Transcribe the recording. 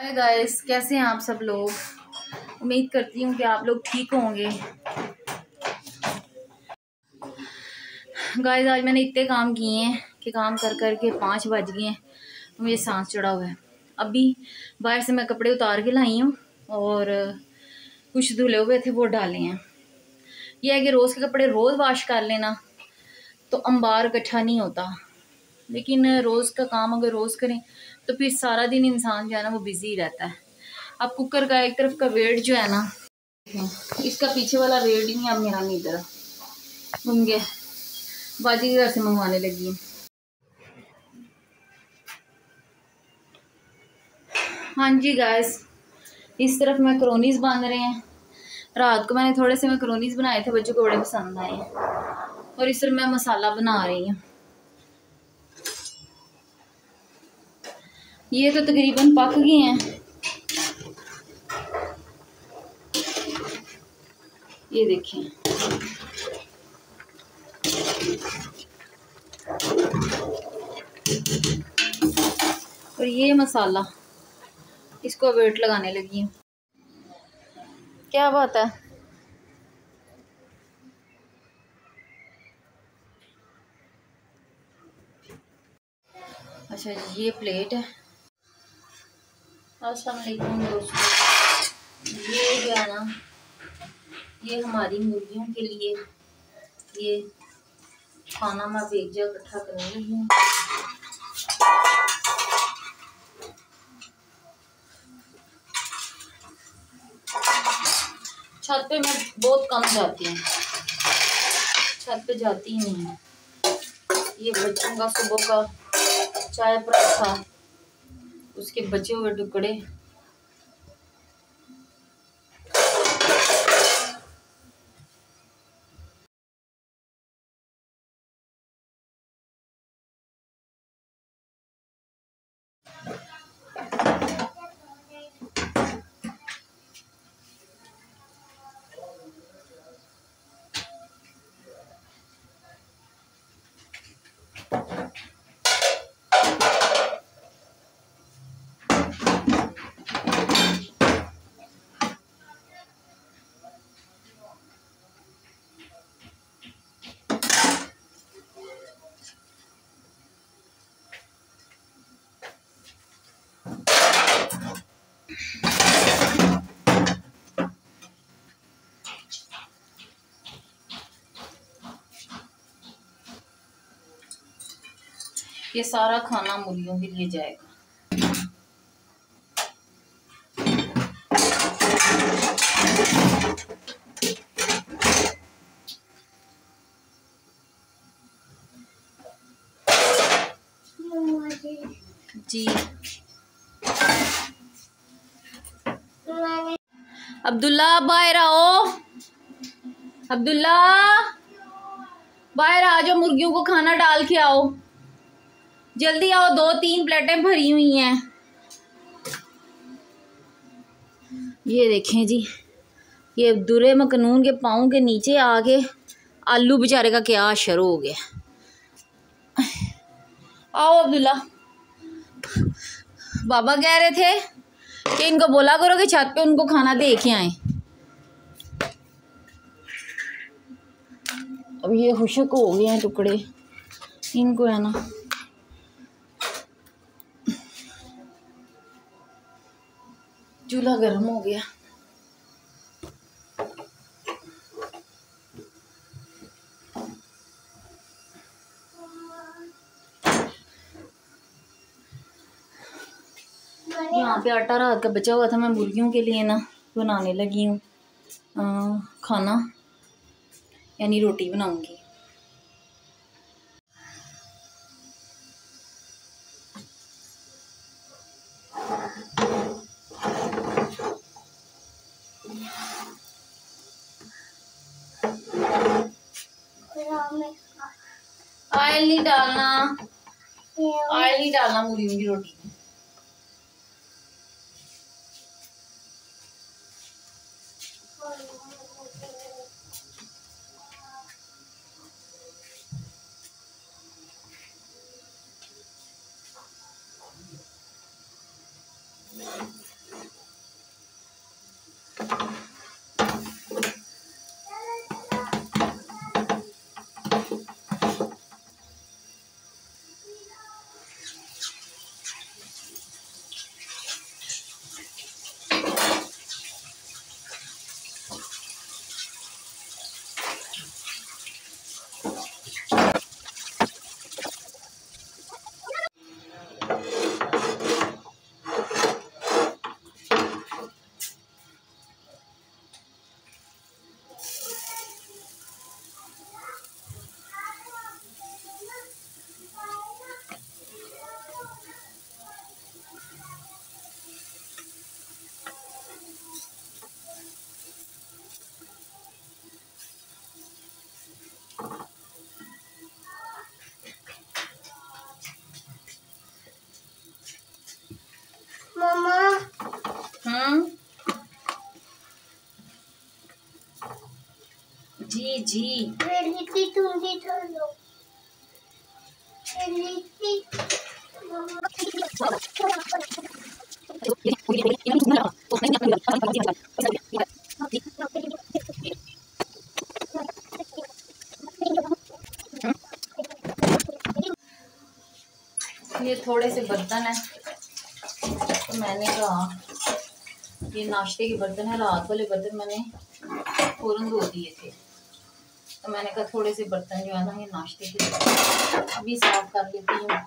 Hi guys, कैसे हैं आप सब लोग। उम्मीद करती हूँ कि आप लोग ठीक होंगे। गाइस, आज मैंने इतने काम किए हैं कि काम कर कर के 5 बज गए हैं। मुझे सांस चढ़ा हुआ है। अभी बाहर से मैं कपड़े उतार के लाई हूँ और कुछ धुले हुए थे वो डाले हैं। यह है कि रोज़ के कपड़े रोज़ वॉश कर लेना तो अंबार इकट्ठा नहीं होता, लेकिन रोज़ का काम अगर रोज़ करें तो फिर सारा दिन इंसान जो है ना वो बिज़ी रहता है। अब कुकर का एक तरफ का वेट जो है ना, इसका पीछे वाला वेट ही नहीं अब मेरा नहीं इधर घूम गया। बाजी की घर से मंगवाने लगी हूँ। हाँ जी गाइस, इस तरफ मैक्रोनीज बन रहे हैं। रात को मैंने थोड़े से मैक्रोनीज बनाए थे, बच्चों को बड़े पसंद आए हैं। और इस तरफ मैं मसाला बना रही हूँ। ये तो तकरीबन पक गए हैं। ये देखें, और ये मसाला इसको वेट लगाने लगी हूँ। क्या बात है। अच्छा, ये प्लेट है। अस्सलाम वालेकुम दोस्तों। ये जो है ना, ये हमारी मुर्गियों के लिए ये खाना मैं एक जगह इकट्ठा करने लगी हूँ। छत पे मैं बहुत कम जाती हूँ, छत पे जाती ही नहीं है। ये बच्चों का सुबह का चाय पराठा, उसके बचे हुए टुकड़े, ये सारा खाना मुर्गियों के लिए जाएगा। जी अब्दुल्ला, बाहर आओ। अब्दुल्ला, बाहर आ जाओ, मुर्गियों को खाना डाल के आओ। जल्दी आओ, 2-3 प्लेटें भरी हुई हैं। ये देखें जी, ये दुरे मकनून के पाँव के नीचे आके आलू बेचारे का क्या असर हो गया। आओ अब्दुल्ला। बाबा कह रहे थे कि इनको बोला करो कि छत पे उनको खाना दे के आए। अब ये खुशक हो गए हैं टुकड़े, इनको है ना चूल्हा गर्म हो गया। यहाँ पे आटा रात का बचा हुआ था, मैं मुर्गियों के लिए ना बनाने लगी हूँ खाना, यानी रोटी बनाऊंगी। ऑयल नहीं डालना, ऑयल नहीं डालना मुर्गियों की रोटी में। जी ये थोड़े से बर्तन है, तो मैंने कहा ये नाश्ते के बर्तन है, रात वाले बर्तन मैंने फ़ौरन धो दिए थे, तो मैंने कहा थोड़े से बर्तन जो है ना ये नाश्ते के अभी साफ कर लेती हूँ।